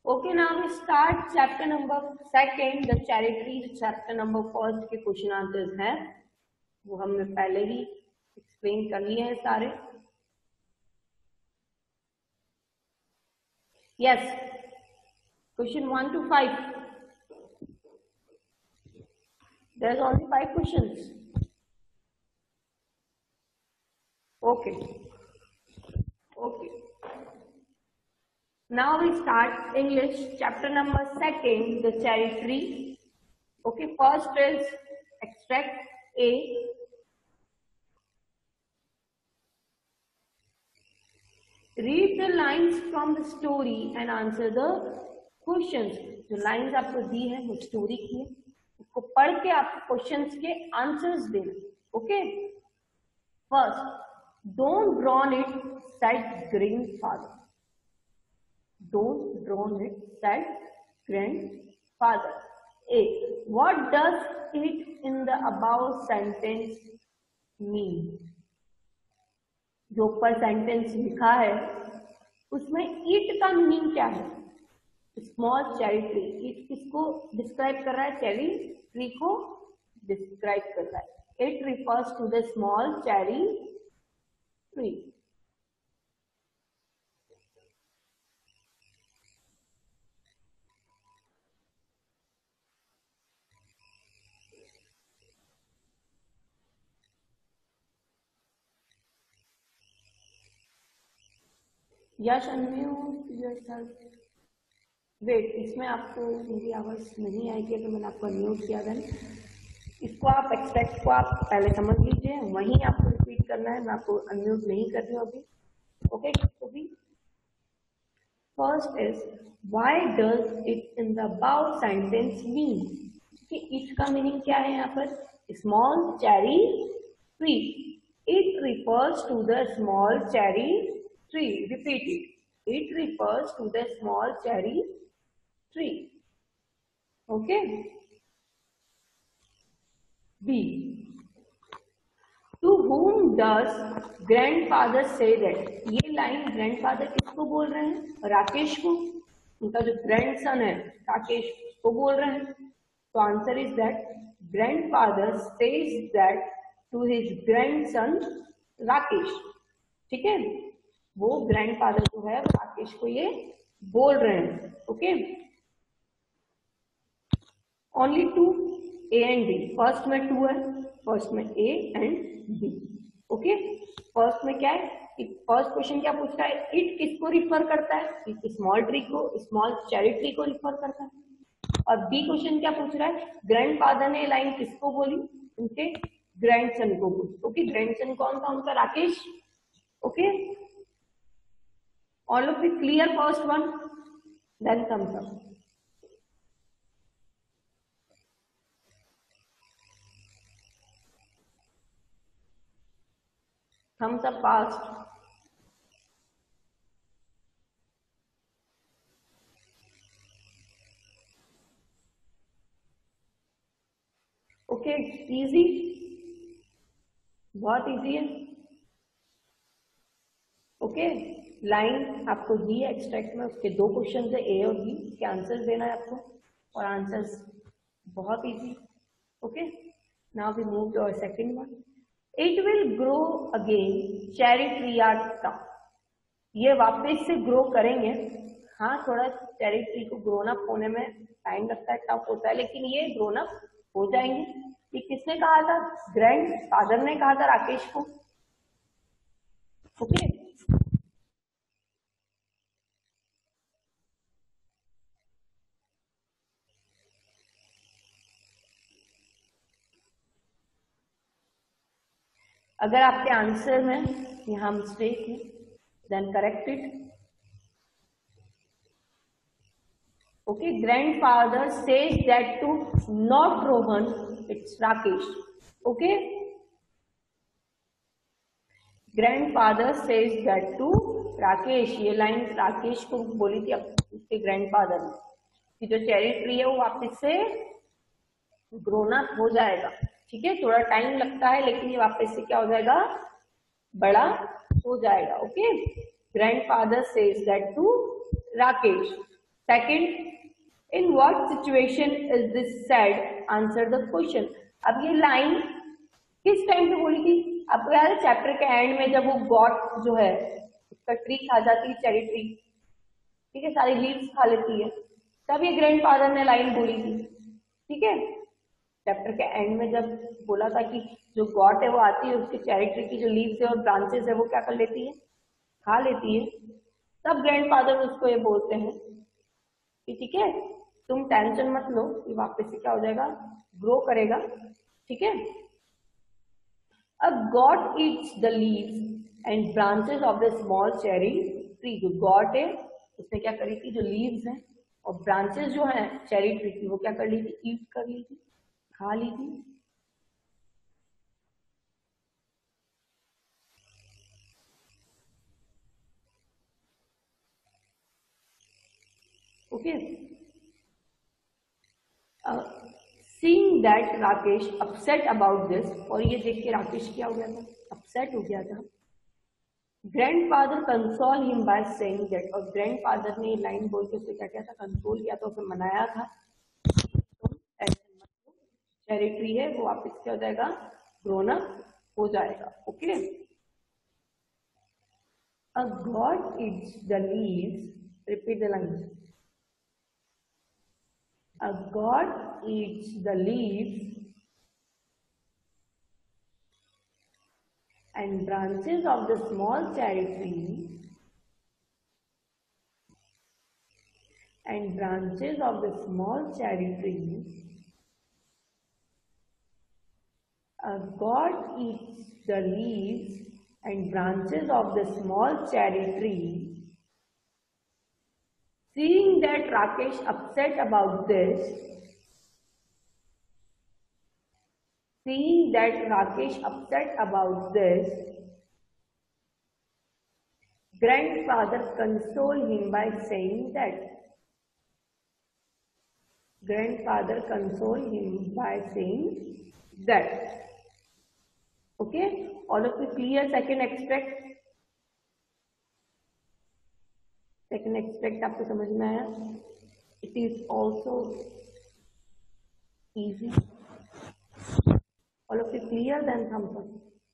Okay, now we start chapter number 2, the cherry tree. Chapter number 1 के question answers हैं, वो हमने पहले ही एक्सप्लेन कर लिए हैं सारे. Yes, question 1 to 5. There's only 5 questions. Okay. Now we start English chapter number 2, the cherry tree. Okay, first is extract A. Read the lines from the story and answer the questions. जो lines आपको दी है वो story की है, उसको पढ़ के आपको क्वेश्चंस के आंसर्स देना. Okay, first, don't drown it, said grandfather. Don't drown it, said grandfather. A. What does it in the above sentence mean? जो ऊपर सेंटेंस लिखा है उसमें इट का मीनिंग क्या है? Small cherry tree. इट किसको डिस्क्राइब कर रहा है? चेरी ट्री को डिस्क्राइब कर रहा है. It refers to the small cherry tree. Yash unmute. Wait, इसमें आपको मेरी आवाज नहीं आएगी अगर मैंने आपको अनम्यूट किया था. इसको आप एक्सपेक्ट को आप पहले समझ लीजिए, वहीं आपको रिपीट करना है. मैं आपको अनम्यूट नहीं कर रही हूँ अभी. ओके, तो भी first is why does it in the above sentence mean. कि इट का मीनिंग क्या है यहाँ पर? Small cherry tree. It refers to the small cherry tree. Repeat it. It refers to the small cherry tree. Okay. B. To whom does grandfather say that? ये line grandfather किसको बोल रहे हैं? राकेश को. उनका जो ग्रैंडसन है राकेश को बोल रहे हैं. तो answer is that grandfather says that to his grandson Rakesh. ठीक है, वो ग्रैंडफादर जो है राकेश को ये बोल रहे हैं. Okay, only 2 A and B. First में 2 है, फर्स्ट में A and B. Okay, first में क्या है? फर्स्ट क्वेश्चन क्या पूछ रहा है? इट किसको रिफर करता है? स्मॉल ट्री को, स्मॉल चेरी ट्री को रिफर करता है. और बी क्वेश्चन क्या पूछ रहा है? ग्रैंडफादर ने लाइन किसको बोली? उनके ग्रैंडसन को बोली. ओके, ग्रैंडसन कौन था? उनका Rakesh. Okay, all of it clear? First one, then thumbs up. Thumbs up fast. Okay, easy, बहुत इजी है. ओके, लाइन आपको दी है एक्सट्रैक्ट में, उसके 2 क्वेश्चन है ए और बी. के आंसर्स देना है आपको, और आंसर्स बहुत easy. Okay, now we move to our second one. It will grow again, cherry tree are tough. ये वापस से ग्रो करेंगे. हाँ, थोड़ा चेरी ट्री को ग्रोन अप होने में टाइम लगता है, टफ होता है, लेकिन ये ग्रोन अप हो जाएंगे. ये किसने कहा था? ग्रैंड फादर ने कहा था राकेश को. ओके, अगर आपके आंसर में यहाँ मिस्टेक है then correct it. Okay, grandfather says that to not Rohan, it's Rakesh. Okay, grandfather says that to Rakesh. ये लाइन राकेश को बोली थी उसके ग्रैंडफादर ने कि जो चेरी ट्री है वो वापस से ग्रोन अप हो जाएगा. ठीक है, थोड़ा टाइम लगता है लेकिन ये वापस से क्या हो जाएगा? बड़ा हो जाएगा. Okay, grandfather says that to Rakesh. Second, in what situation is this said, answer the question. अब ये लाइन किस टाइम पे बोली थी? आपको याद है चैप्टर के एंड में जब वो गॉट जो है उसका ट्री खा जाती है, चेरी ट्री, ठीक है, सारी लीव्स खा लेती है, तब ये ग्रैंडफादर ने लाइन बोली थी, ठीक है। चैप्टर के एंड में जब बोला था कि जो गॉट है वो आती है, उसके चेरी ट्री की जो लीव्स है और ब्रांचेस है वो क्या कर लेती है, खा लेती है, तब ग्रैंडफादर उसको ये बोलते हैं कि ठीक है तुम टेंशन मत लो, ये वापस से क्या हो जाएगा, ग्रो करेगा, ठीक है। अब god eats the leaves and branches of the small cherry tree. जो गॉड है उसने क्या करी थी, जो लीव्स हैं और ब्रांचेस जो हैं चेरी ट्री की, वो क्या कर ली थी, ईट कर ली थी, खा ली थी। Okay, seeing that Rakesh upset about this, और ये देख के राकेश क्या हो गया था, अपसेट हो गया था। Grandfather console him by saying that, और ग्रैंडफादर ने लाइन बोल के उसे क्या किया था, कंसोल किया था, उसे मनाया था, तुम ऐसे मत लो, चेरी ट्री है वो वापस क्या हो जाएगा, ग्रोन अप हो जाएगा। Okay, a god eats the leaves, repeat the line, a god eats the leaves and branches of the small cherry tree and branches of the small cherry tree. A god eats the leaves and branches of the small cherry tree. Seeing that Rakesh upset about this, grandfather consoled him by saying that. Okay, all of you clear second extract? Second expect आपको समझ में आया? It is also easy. All of you clear? Then thumbs up.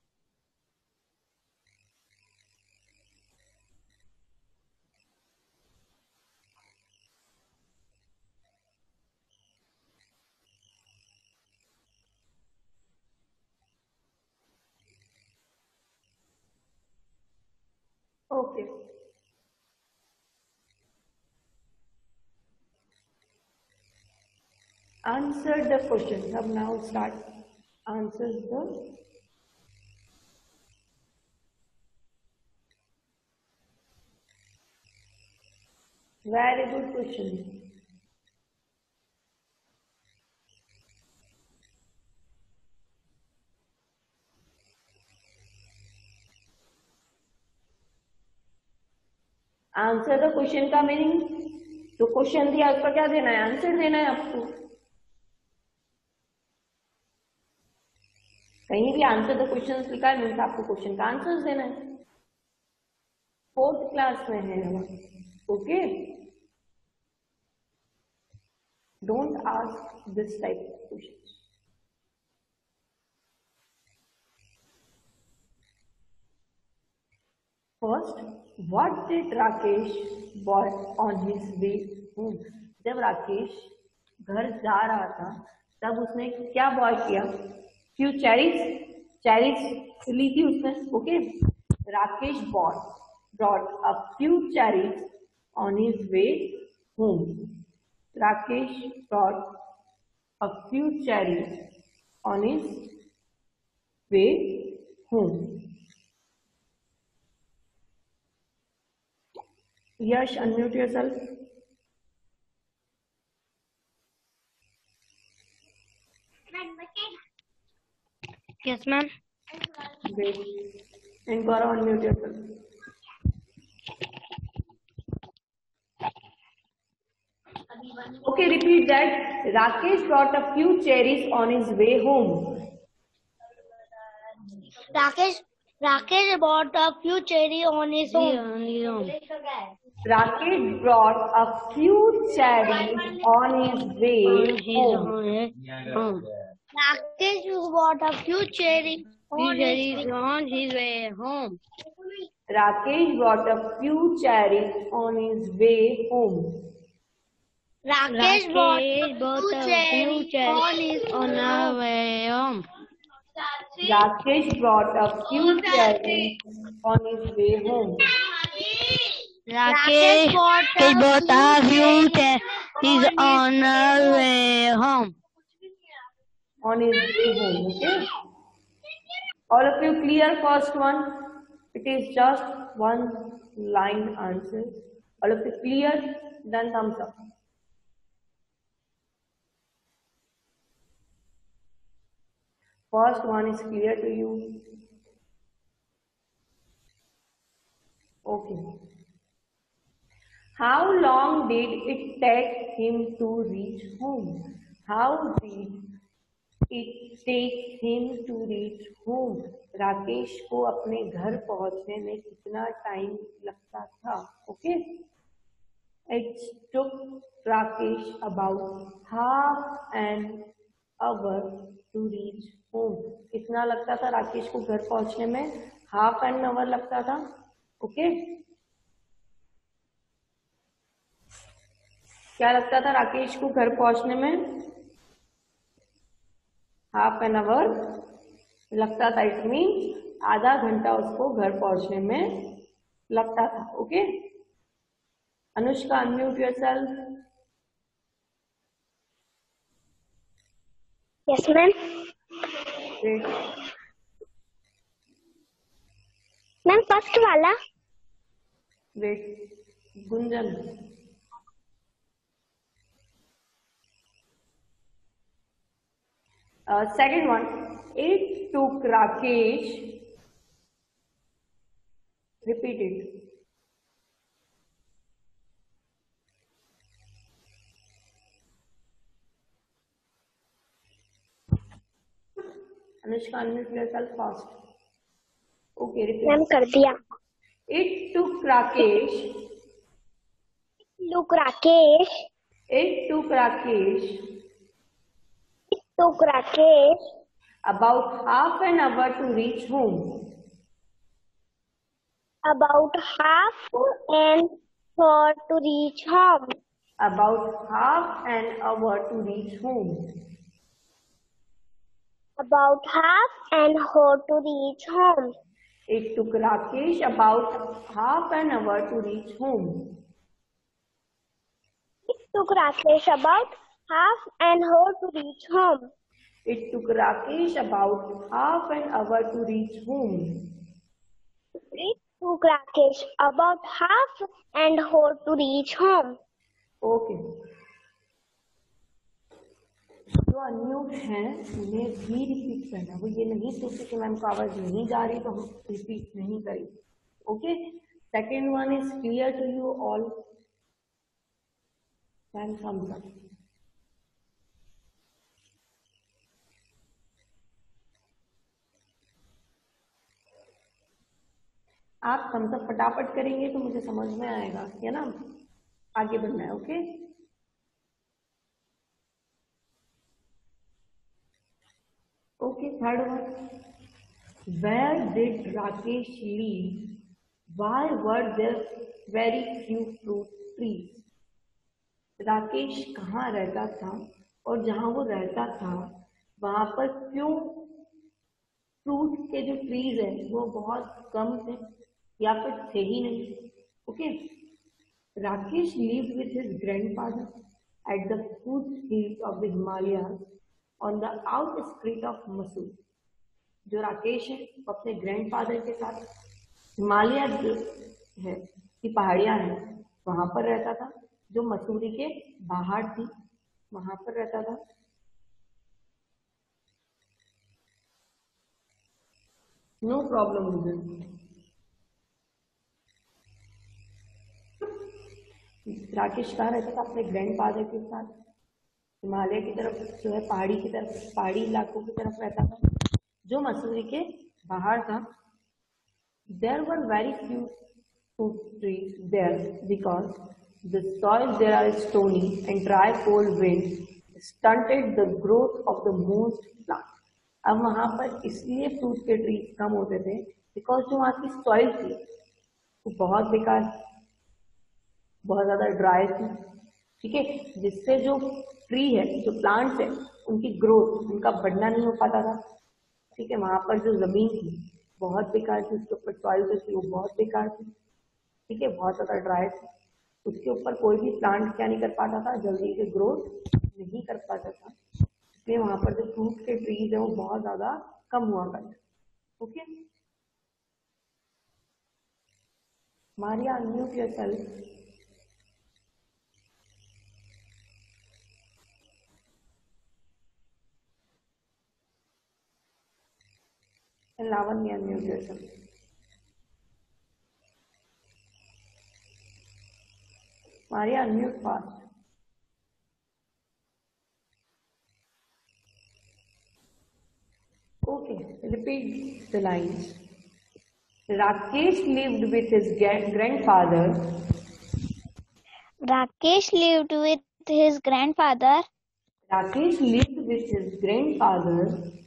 Okay. Answer the question. अब now start answers the very good question. Answer the question का meaning, तो question दिया उसका क्या देना है, आंसर देना है आपको। कहीं भी आंसर द क्वेश्चन लिखा है मीन्स आपको क्वेश्चन का आंसर देना है। फोर्थ क्लास में है हम, okay. Don't ask this type of question. First, what did Rakesh bought on his way home? जब राकेश घर जा रहा था तब उसने क्या बॉय किया, फ्यू चेरीज ली थी उसने, okay. Rakesh brought a few cherries on his way home. Rakesh brought a few cherries on his way home. Yash, unmute yourself. Yes, ma'am. Great. And Gaurav, unmute yourself. Okay, repeat that. Rakesh brought a few cherries on his way home. Rakesh bought a few cherry on his home. Rakesh brought a few cherries on his way home. Rakesh bought a few cherries on his way home. Rakesh brought a few cherries on his way home. Rakesh bought a few cherries on our way home. Rakesh brought a few cherries on his way home. Rakesh bought a few cherries on our way home. On his way home, okay? All of you clear first one? It is just one line answer. All of you clear? Then thumbs up. First one is clear to you? Okay. How long did it take him to reach home? How did it take him to reach home? Rakesh को अपने घर पहुंचने में कितना time लगता था? Okay, it took Rakesh about half an hour to reach home. कितना लगता था राकेश को घर पहुंचने में? हाफ एन आवर लगता था. ओके, क्या लगता था राकेश को घर पहुंचने में? हाफ एन आवर लगता था. इट मीन आधा घंटा उसको घर पहुंचने में लगता था. Okay, Anushka unmute yourself. Yes, ma'am. Wait, Ma'am, first वाला. Wait, Gunjan. Second one, it took Rakesh, repeat it. Anushka, unmute yourself fast. Okay, repeat. Ma'am, कर दिया. It took Rakesh, Look, Rakesh. it took Rakesh Took Rakesh about half an hour to reach home. about half an hour to reach home. About half an hour to reach home. About half an hour to reach home. It took Rakesh about half an hour to reach home. It took Rakesh about half an hour to reach home. It took Rakesh about half an hour to reach home. It took Rakesh about half an hour to reach home. Okay. जो unmute हैं उन्हें भी repeat करना. वो ये नहीं सोचे कि मैम को आवाज नहीं जा रही तो हम रिपीट नहीं करेंगे. Okay, second one is clear to you all? Then thumbs up. आप thumbs up फटाफट करेंगे तो मुझे समझ में आएगा, है ना? आगे बढ़ना है. Okay, okay, third one. Where did Rakesh live? Why were there very few fruit trees? Rakesh कहाँ रहता था और जहाँ वो रहता था वहां पर क्यों फ्रूट के जो ट्रीज है वो बहुत कम थे या फिर थे ही नहीं. Okay, Rakesh lived with his grandfather at the foothills of the Himalayas on the outskirts of Mysore. जो राकेश है वो अपने ग्रैंडफादर के साथ हिमालय जो है की पहाड़ियां हैं वहां पर रहता था, जो मसूरी के बाहर थी वहां पर रहता था. No problem. राकेश कहाँ रहता था? अपने ग्रैंडफादर के साथ हिमालय की तरफ जो है पहाड़ी की तरफ, पहाड़ी इलाकों की तरफ रहता था जो मसूरी के बाहर था. There were very few fruit trees there because the soil there are stony and dry cold winds stunted the growth of the most plant. अब वहां पर इसलिए फ्रूट के ट्रीज कम होते थे बिकॉज जो वहां की सॉइल थी वो बहुत बेकार, बहुत ज्यादा ड्राई थी, ठीक है, जिससे जो ट्री है, जो प्लांट्स है, उनकी ग्रोथ, उनका बढ़ना नहीं हो पाता था, ठीक है। वहां पर जो जमीन थी बहुत बेकार थी, उसके ऊपर सॉइल जो थी वो बहुत बेकार थी, ठीक है, बहुत ज्यादा ड्राई थी, उसके ऊपर कोई भी प्लांट क्या नहीं कर पाता था, जल्दी से ग्रोथ नहीं कर पाता था, इसलिए वहां पर जो फ्रूट के ट्रीज है वो बहुत ज्यादा कम हुआ करते। Okay, Maria unmute yourself. And Lavanya, unmute yourself. Maria, unmute fast. Okay, repeat the lines. Rakesh lived with his grandfather. Rakesh lived with his grandfather. Rakesh lived with his grandfather.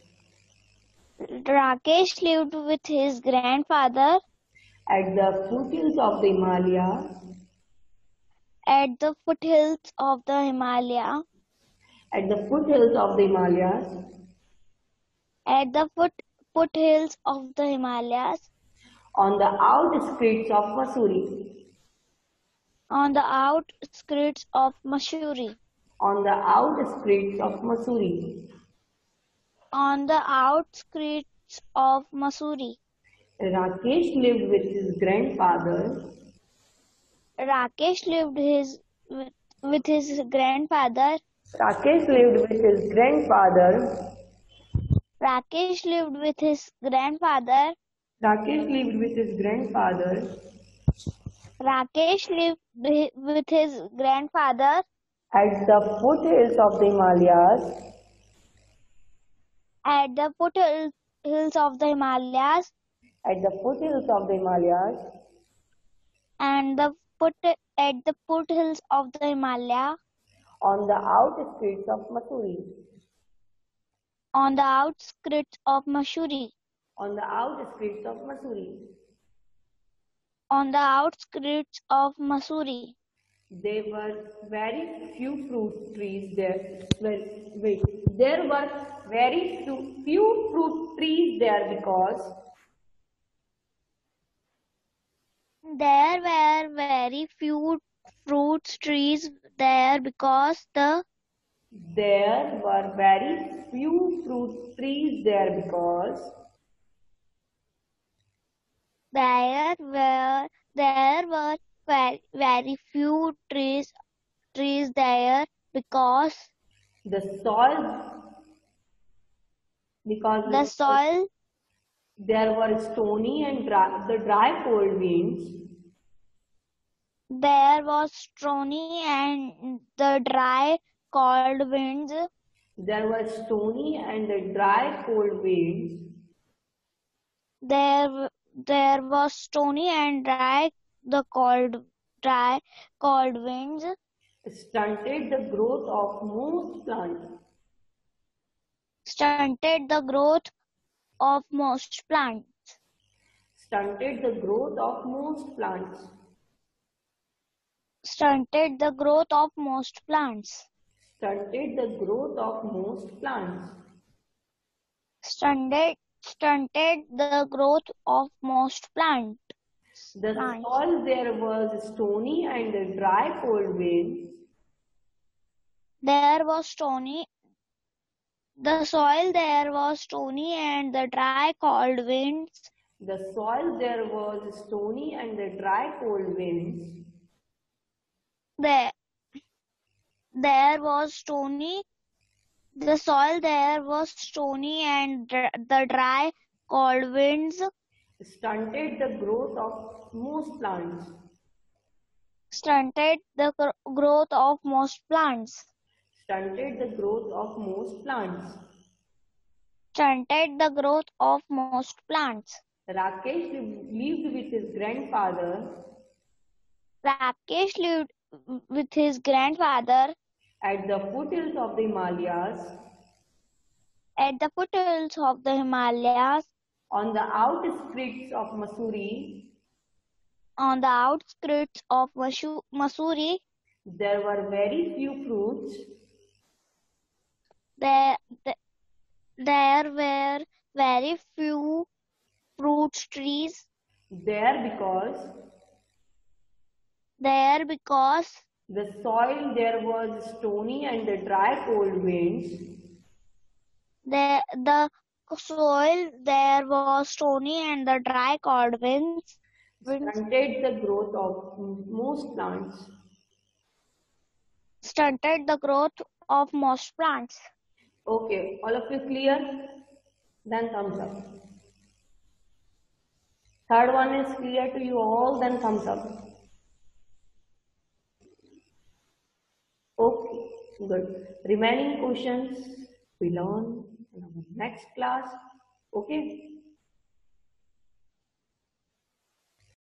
Rakesh lived with his grandfather At the foothills of the Himalayas. at the foothills of the Himalaya. At the foothills of the Himalayas. At the foothills of the Himalayas. On the outskirts of Mussoorie. On the outskirts of Mussoorie. On the outskirts of Mussoorie. On the outskirts of Mussoorie. Rakesh lived with his grandfather. Rakesh lived with his grandfather. Rakesh lived with his grandfather. Rakesh lived with his grandfather. Rakesh lived with his grandfather. Rakesh lived with his grandfather At the foothills of the Himalayas. at the foothills of the Himalayas. At the foothills of the Himalayas. And at the foothills of the Himalaya. On the outskirts of Mussoorie. On the outskirts of Mussoorie. On the outskirts of Mussoorie. On the outskirts of Mussoorie. There were very few fruit trees there. There were very few fruit trees there because there were very few fruit trees there because there were very few fruit trees there because there were very few trees there because the soil there were stony and dry cold winds. There was stony and the dry cold winds. There were stony and the dry cold winds. There was stony and dry cold winds. Stunted the growth of most plants. Stunted the growth of most plants. Stunted the growth of most plants. Stunted the growth of most plants. Stunted the growth of most plants. Stunted the growth of most plants. The soil there was stony and dry cold winds. There was stony. The soil there was stony and the dry cold winds. The soil there was stony and the dry cold winds. There was stony. The soil there was stony and the dry cold winds Stunted the growth of most plants. Stunted the growth of most plants. Stunted the growth of most plants. Stunted the growth of most plants. Rakesh lived with his grandfather. Rakesh lived with his grandfather at the foothills of the Himalayas, at the foothills of the Himalayas, on the outskirts of Mussoorie. on the outskirts of Mussoorie. There were very few fruits. There were very few fruit trees There because the soil there was stony and the dry cold winds. The soil there was stony and the dry cold winds Stunted the growth of most plants. stunted the growth of most plants. Okay, all of you clear? Then thumbs up. Third one is clear to you all, then thumbs up. Okay, good. Remaining questions we learn in our next class. Okay.